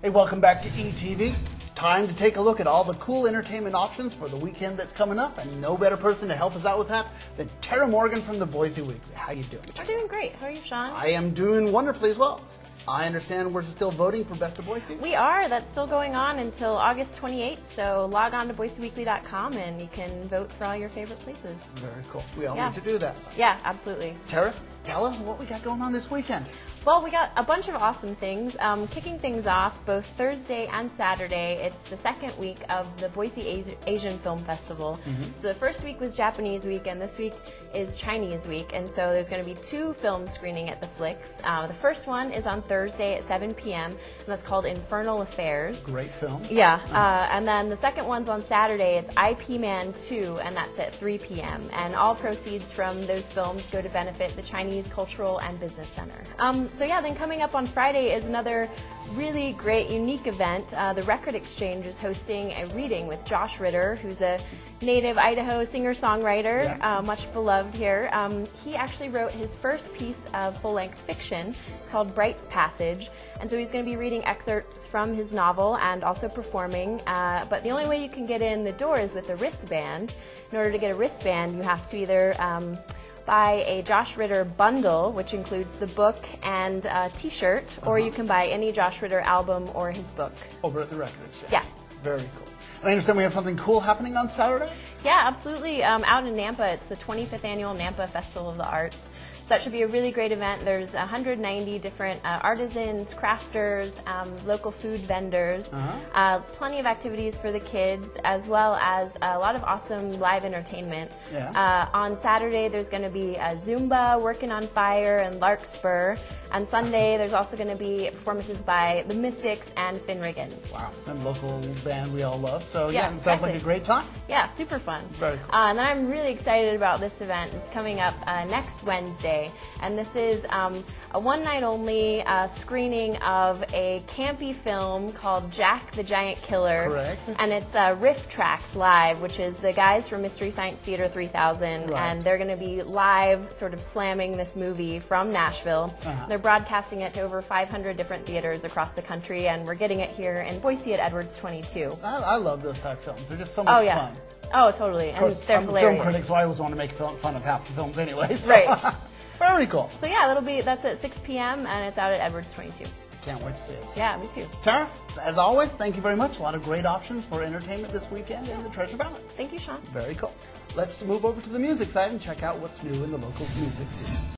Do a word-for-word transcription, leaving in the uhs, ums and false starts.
Hey, welcome back to E T V. It's time to take a look at all the cool entertainment options for the weekend that's coming up, and no better person to help us out with that than Tara Morgan from the Boise Weekly. How you doing? I'm doing great. How are you, Sean? I am doing wonderfully as well. I understand we're still voting for Best of Boise? We are. That's still going on until August twenty-eighth, so log on to boise weekly dot com and you can vote for all your favorite places. Very cool. We all Yeah. need to do that. So. Yeah, absolutely. Tara, tell us what we got going on this weekend. Well, we got a bunch of awesome things. Um, kicking things off both Thursday and Saturday, it's the second week of the Boise Asi- Asian Film Festival. Mm-hmm. So the first week was Japanese week, and this week is Chinese week. And so there's going to be two films screening at the Flicks. Uh, the first one is on Thursday at seven p m, and that's called Infernal Affairs. Great film. Yeah, uh, and then the second one's on Saturday. It's I P Man two, and that's at three p m And all proceeds from those films go to benefit the Chinese Cultural and Business Center. Um, so yeah, then coming up on Friday is another really great, unique event. Uh, the Record Exchange is hosting a reading with Josh Ritter, who's a native Idaho singer-songwriter, Yeah. uh, much beloved here. Um, he actually wrote his first piece of full-length fiction. It's called Bright's Passage, and so he's going to be reading excerpts from his novel and also performing. Uh, but the only way you can get in the door is with a wristband. In order to get a wristband, you have to either um, buy a Josh Ritter bundle, which includes the book and a t-shirt, or Uh-huh. you can buy any Josh Ritter album or his book. Over at the Records. Yeah. Very cool. And I understand we have something cool happening on Saturday? Yeah, absolutely. Um, out in Nampa, it's the twenty-fifth Annual Nampa Festival of the Arts. So that should be a really great event. There's one hundred ninety different uh, artisans, crafters, um, local food vendors, Uh-huh. uh, plenty of activities for the kids, as well as a lot of awesome live entertainment. Yeah. Uh, on Saturday, there's going to be a Zumba, Working on Fire, and Larkspur. On Sunday, there's also going to be performances by the Mystics and Finn Riggins. Wow. And local band we all love. So yeah, Yeah, it sounds exactly. like a great time. Yeah, super fun. Very cool. Uh, and then I'm really excited about this event. It's coming up uh, next Wednesday, and this is um, a one-night-only uh, screening of a campy film called Jack the Giant Killer. Correct. And it's uh, Riff Tracks Live, which is the guys from Mystery Science Theater three thousand, Right. and they're going to be live sort of slamming this movie from Nashville. Uh-huh. They're broadcasting it to over five hundred different theaters across the country, and we're getting it here in Boise at Edwards twenty-two. I, I love those type of films. They're just so much Oh, yeah. fun. Oh, totally. Of course, and they're I'm hilarious. a film critic, so I always want to make fun fun of half the films anyway. So. Right. Very cool. So yeah, that'll be that's at six p m and it's out at Edwards twenty-two. Can't wait to see it. Yeah, me too. Tara, as always, thank you very much. A lot of great options for entertainment this weekend in the Treasure Valley. Thank you, Sean. Very cool. Let's move over to the music side and check out what's new in the local music scene.